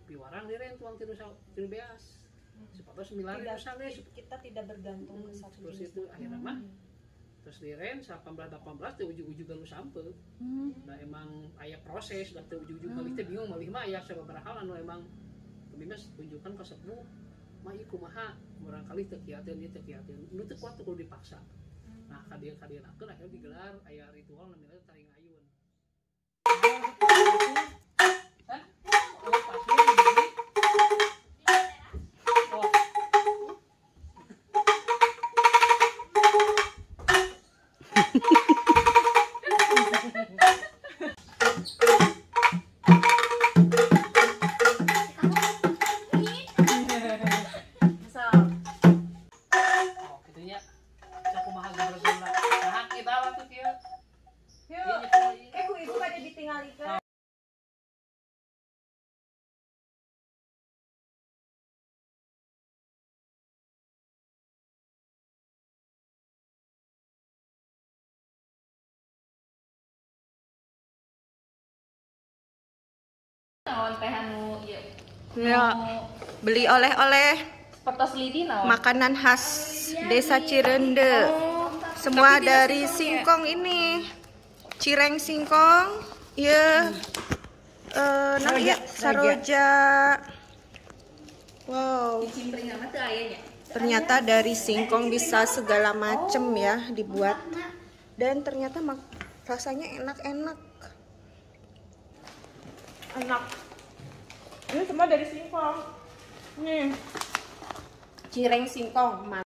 piwarang diren tuang tiru beas. Sepatu 9.000 sale. Kita tidak bergantung ke satu Terus jenis. itu akhirnya mah terus diren 18 teh ujug-ujug anu sampeu. Nah emang aya proses da teh ujug-ujug malih teh bingung malih mah aya sababaraha hal anu emang pemimpin tunjukkan ke sepuh mah ieu kumaha barangkali teu kieuteun ieu teu kieuteun. Nu teu kuat kudu dipaksa. Nah kadieun-kadieun akhirnya digelar aya ritual namanya taring ayun. Naon teh anu ieu? Ya, beli oleh-oleh Seperti lidi naon? makanan khas Desa Cirende. Semua dari singkong ini. Cireng singkong, ya. Nah ya, saroja. Wow. Cimpring mah teu aya nya. Ternyata dari singkong bisa segala macem ya dibuat. Dan ternyata rasanya enak-enak. Enak. Ini semua dari singkong. Nih. Cireng singkong.